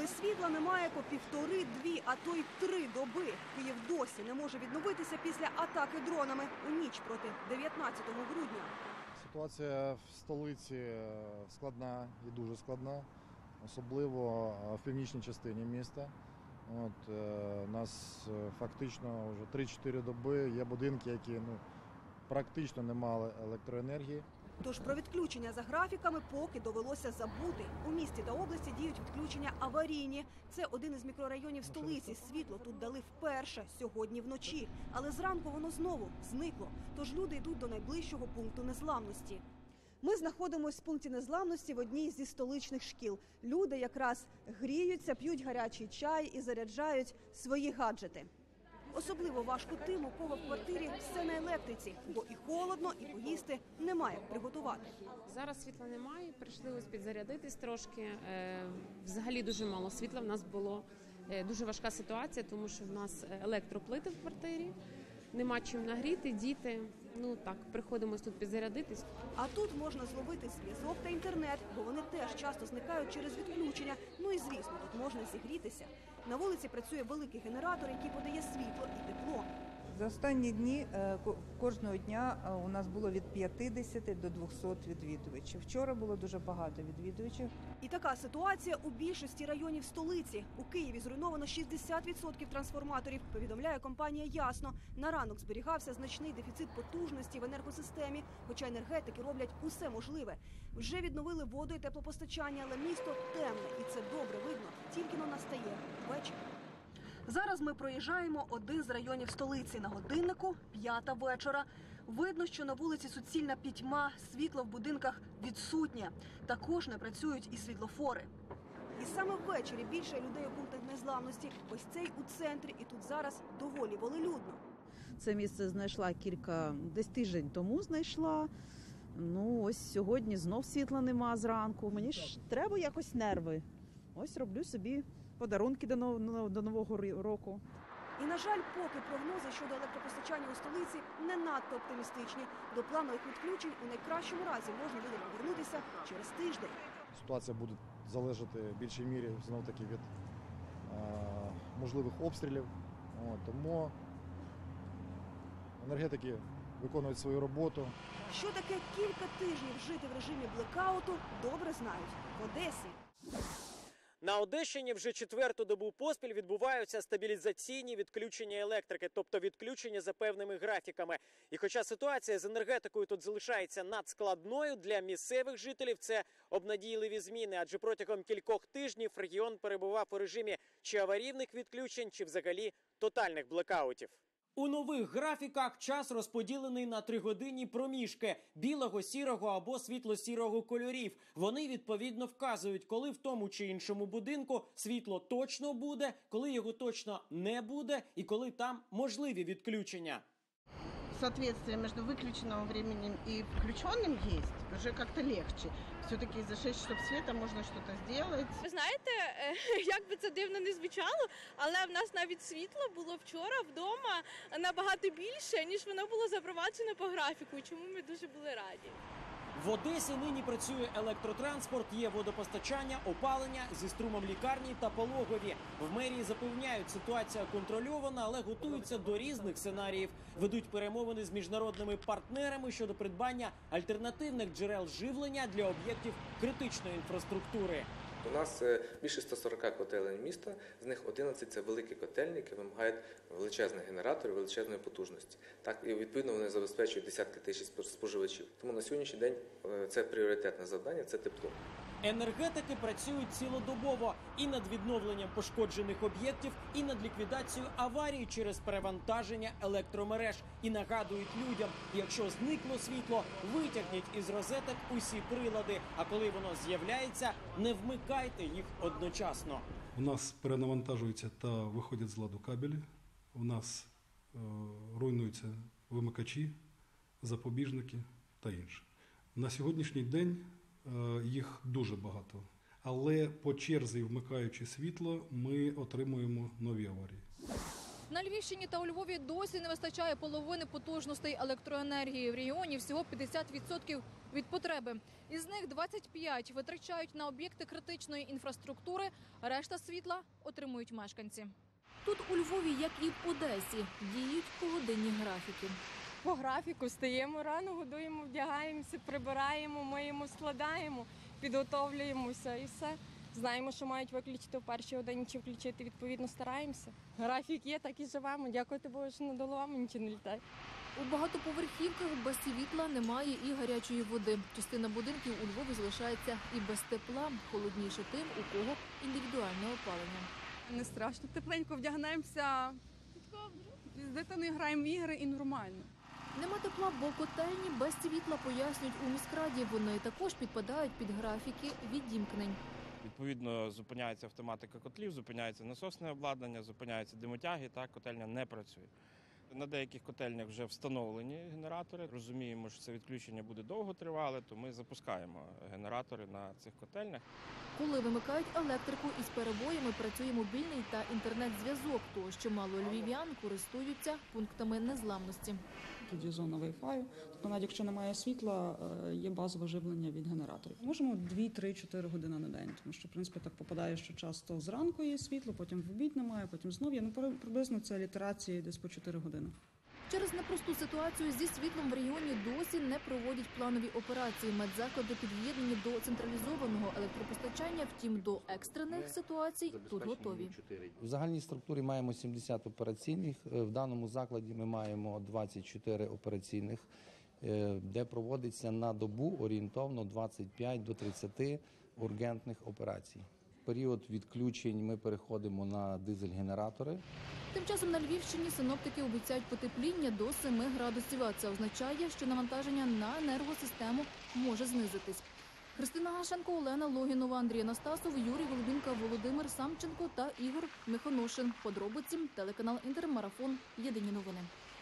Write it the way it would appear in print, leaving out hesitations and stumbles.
Коли світла немає по 1,5-2, а то й 3 доби, Київ досі не може відновитися після атаки дронами у ніч проти 19 грудня. Ситуація в столиці складна і дуже складна, особливо в північній частині міста. У нас фактично вже 3-4 доби є будинки, які практично не мали електроенергії. Тож про відключення за графіками поки довелося забути. У місті та області діють відключення аварійні. Це один із мікрорайонів столиці. Світло тут дали вперше сьогодні вночі. Але зранку воно знову зникло. Тож люди йдуть до найближчого пункту незламності. Ми знаходимося в пункті незламності в одній зі столичних шкіл. Люди якраз гріються, п'ють гарячий чай і заряджають свої гаджети. Особливо важко тим, у кого в квартирі все на електриці, бо і холодно, і поїсти немає приготувати. Зараз світла немає, прийшли ось підзарядитись трошки. Взагалі дуже мало світла, в нас було дуже важка ситуація, тому що в нас електроплити в квартирі, нема чим нагріти, діти. Приходимо тут підзарядитись. А тут можна зловити зв'язок та інтернет, бо вони теж часто зникають через відключення. І звісно, тут можна зігрітися. На вулиці працює великий генератор, який подає світло і тепло. За останні дні кожного дня у нас було від 50 до 200 відвідувачів. Вчора було дуже багато відвідувачів. І така ситуація у більшості районів столиці. У Києві зруйновано 60% трансформаторів, повідомляє компанія «Ясно». На ранок зберігався значний дефіцит потужності в енергосистемі, хоча енергетики роблять усе можливе. Вже відновили воду і теплопостачання, але місто темне, і це добре видно, тільки-но настає вечір. Зараз ми проїжджаємо один з районів столиці. На годиннику 5 вечора. Видно, що на вулиці суцільна пітьма, світло в будинках відсутнє. Також не працюють і світлофори. І саме ввечері більше людей у пунктах незламності. Ось цей у центрі, і тут зараз доволі волелюдно. Це місце знайшла десь тиждень тому знайшла. Ось сьогодні знов світла нема зранку. Мені ж треба якось нерви. Ось роблю собі подарунки до Нового року. І, на жаль, поки прогнози щодо електропостачання у столиці не надто оптимістичні. До планових відключень у найкращому разі можна буде повернутися через тиждень. Ситуація буде залежати в більшій мірі знов-таки від можливих обстрілів. Тому енергетики виконують свою роботу. Що таке кілька тижнів жити в режимі блекауту, добре знають в Одесі. На Одещині вже 4-ту добу поспіль відбуваються стабілізаційні відключення електрики, тобто відключення за певними графіками. І хоча ситуація з енергетикою тут залишається надскладною, для місцевих жителів це обнадійливі зміни, адже протягом кількох тижнів регіон перебував у режимі чи аварійних відключень, чи взагалі тотальних блекаутів. У нових графіках час розподілений на 3-годинні проміжки – білого, сірого або світло-сірого кольорів. Вони, відповідно, вказують, коли в тому чи іншому будинку світло точно буде, коли його точно не буде і коли там можливі відключення. Соответствие между выключенным временем и включенным есть, уже как-то легче. Все-таки за 6 часов света можна щось зробити. Ви знаєте, як би це дивно не звучало, але в нас навіть світло було вчора вдома набагато більше, ніж воно було запроваджено по графіку, чому ми дуже були раді. В Одесі нині працює електротранспорт, є водопостачання, опалення, зі струмом лікарні та пологові. В мерії запевняють, ситуація контрольована, але готуються до різних сценаріїв. Ведуть перемовини з міжнародними партнерами щодо придбання альтернативних джерел живлення для об'єктів критичної інфраструктури. У нас більше 140 котелень міста, з них 11 – це великі котельні, які вимагають величезних генераторів, величезної потужності. Так, і відповідно вони забезпечують десятки тисяч споживачів. Тому на сьогоднішній день це пріоритетне завдання – це тепло. Енергетики працюють цілодобово і над відновленням пошкоджених об'єктів, і над ліквідацією аварій через перевантаження електромереж. І нагадують людям, якщо зникло світло, витягніть із розеток усі прилади, а коли воно з'являється, не вмикайте їх одночасно. У нас перенавантажуються та виходять з ладу кабелі, у нас руйнуються вимикачі, запобіжники та інше. На сьогоднішній день їх дуже багато, але по черзі, вмикаючи світло, ми отримуємо нові аварії. На Львівщині та у Львові досі не вистачає половини потужностей електроенергії. В регіоні всього 50% від потреби. Із них 25% витрачають на об'єкти критичної інфраструктури, а решта світла отримують мешканці. Тут у Львові, як і в Одесі, діють погодинні графіки. По графіку встаємо рано, годуємо, вдягаємося, прибираємо, миємо, складаємо, підготовлюємося і все. Знаємо, що мають виключити в першій годині чи включити, відповідно стараємося. Графік є, так і живемо. Дякувати Богу, що над головами нічого не літає. У багатоповерхівках без світла немає і гарячої води. Частина будинків у Львові залишається і без тепла. Холодніше тим, у кого індивідуальне опалення. Не страшно, тепленько вдягнемося, з дитиною граємо в ігри і нормально. Нема тепла, бо котельні без світла, пояснюють у міськраді. Вони також підпадають під графіки відімкнень. Відповідно, зупиняється автоматика котлів, зупиняється насосне обладнання, зупиняються димотяги, так, котельня не працює. На деяких котельнях вже встановлені генератори. Розуміємо, що це відключення буде довго тривале, то ми запускаємо генератори на цих котельнях. Коли вимикають електрику, із перебоями працює мобільний та інтернет-зв'язок, то що мало львів'ян користуються пунктами незламності. Тут є зона Wi-Fi, тобто навіть якщо немає світла, є базове живлення від генераторів. Можемо 2-3-4 години на день, тому що, в принципі, так попадає, що часто зранку є світло, потім в обід немає, потім знов є. Ну, приблизно це літерації десь по 4 години. Через непросту ситуацію зі світлом в регіоні досі не проводять планові операції. Медзаклади під'єднані до централізованого електропостачання, втім до екстрених ситуацій тут готові. В загальній структурі маємо 70 операційних, в даному закладі ми маємо 24 операційних, де проводиться на добу орієнтовно 25 до 30 ургентних операцій. В період відключень ми переходимо на дизель-генератори. Тим часом на Львівщині синоптики обіцяють потепління до 7 градусів, а це означає, що навантаження на енергосистему може знизитись. Христина Гашенко, Олена Логінова, Андрій Анастасов, Юрій Голубінка, Володимир Самченко та Ігор Михоношин. Подробиці телеканал Інтермарафон. Єдині новини.